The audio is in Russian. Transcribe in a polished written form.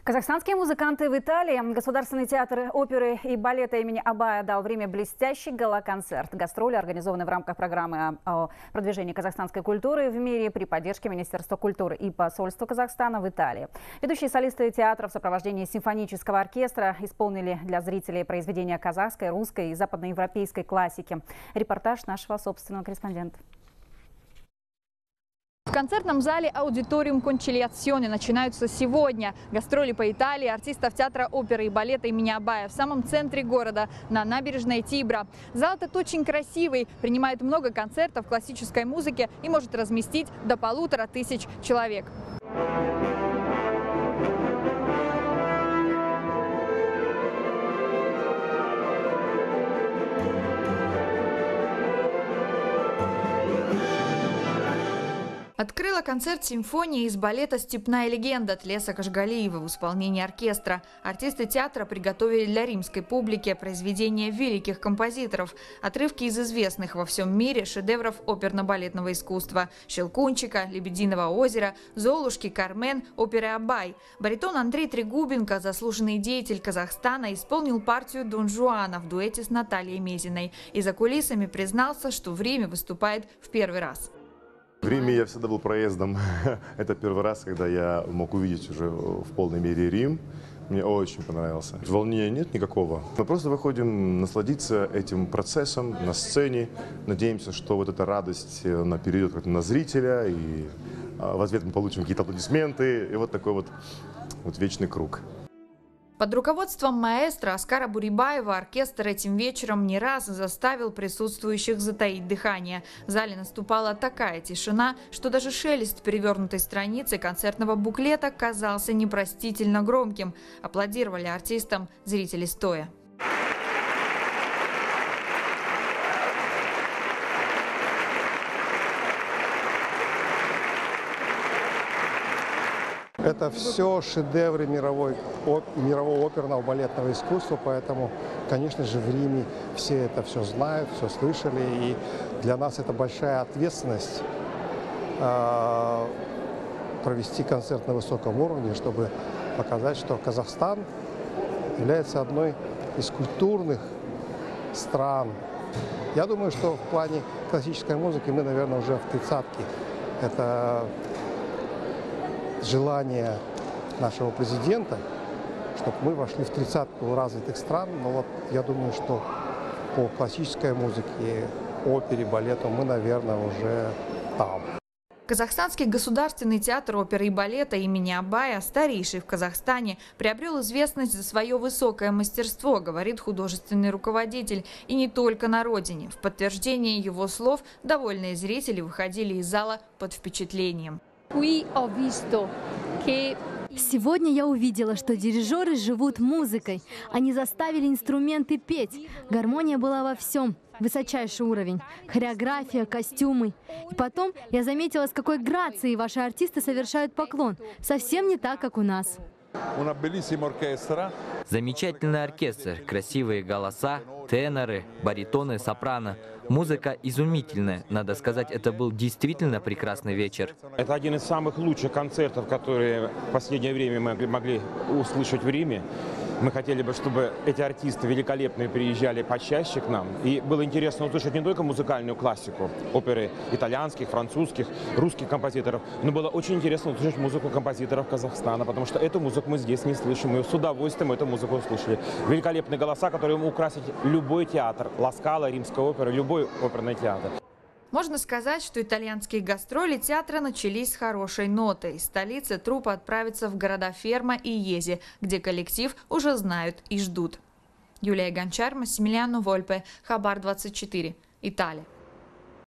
Казахстанские музыканты в Италии. Государственный театр оперы и балета имени Абая дал в Риме блестящий гала-концерт. Гастроли организованы в рамках программы о продвижении казахстанской культуры в мире при поддержке Министерства культуры и посольства Казахстана в Италии. Ведущие солисты театра в сопровождении симфонического оркестра исполнили для зрителей произведения казахской, русской и западноевропейской классики. Репортаж нашего собственного корреспондента. В концертном зале «Аудиториум Кончильяционе» начинаются сегодня. Гастроли по Италии артистов театра оперы и балета имени Абая в самом центре города, на набережной Тибра. Зал этот очень красивый, принимает много концертов классической музыки и может разместить до 1500 человек. Открыла концерт симфонии из балета «Степная легенда» Тлеса Кашгалиева в исполнении оркестра. Артисты театра приготовили для римской публики произведения великих композиторов, отрывки из известных во всем мире шедевров оперно-балетного искусства: «Щелкунчика», «Лебединого озера», «Золушки», «Кармен», оперы «Абай». Баритон Андрей Трегубенко, заслуженный деятель Казахстана, исполнил партию Дон Жуана в дуэте с Натальей Мезиной и за кулисами признался, что в Риме выступает в первый раз. В Риме я всегда был проездом. Это первый раз, когда я мог увидеть уже в полной мере Рим. Мне очень понравился. Волнения нет никакого. Мы просто выходим насладиться этим процессом на сцене. Надеемся, что вот эта радость, она перейдет на зрителя, и в ответ мы получим какие-то аплодисменты. И вот такой вот вечный круг. Под руководством маэстро Оскара Бурибаева оркестр этим вечером не раз заставил присутствующих затаить дыхание. В зале наступала такая тишина, что даже шелест перевернутой страницы концертного буклета казался непростительно громким. Аплодировали артистам зрители стоя. Это все шедевры мирового оперного балетного искусства, поэтому, конечно же, в Риме все это все знают, все слышали, и для нас это большая ответственность провести концерт на высоком уровне, чтобы показать, что Казахстан является одной из культурных стран. Я думаю, что в плане классической музыки мы, наверное, уже в тридцатке. Это желание нашего президента, чтобы мы вошли в тридцатку развитых стран. Но вот я думаю, что по классической музыке, опере, балету мы, наверное, уже там. Казахстанский государственный театр оперы и балета имени Абая, старейший в Казахстане, приобрел известность за свое высокое мастерство, говорит художественный руководитель. И не только на родине. В подтверждение его слов довольные зрители выходили из зала под впечатлением. Сегодня я увидела, что дирижеры живут музыкой. Они заставили инструменты петь. Гармония была во всем. Высочайший уровень. Хореография, костюмы. И потом я заметила, с какой грацией ваши артисты совершают поклон. Совсем не так, как у нас. Замечательный оркестр, красивые голоса, теноры, баритоны, сопрано. Музыка изумительная. Надо сказать, это был действительно прекрасный вечер. Это один из самых лучших концертов, которые в последнее время мы могли услышать в Риме. Мы хотели бы, чтобы эти артисты великолепные приезжали почаще к нам. И было интересно услышать не только музыкальную классику, оперы итальянских, французских, русских композиторов, но было очень интересно услышать музыку композиторов Казахстана, потому что эту музыку мы здесь не слышим. Мы с удовольствием эту музыку услышали. Великолепные голоса, которые могут украсить любой театр, Ла Скала, Римская опера, любой оперный театр. Можно сказать, что итальянские гастроли театра начались с хорошей нотой. Из столицы труппа отправится в города Ферма и Ези, где коллектив уже знают и ждут. Юлия Гончар, Массимилиано Вольпе, Хабар 24, Италия.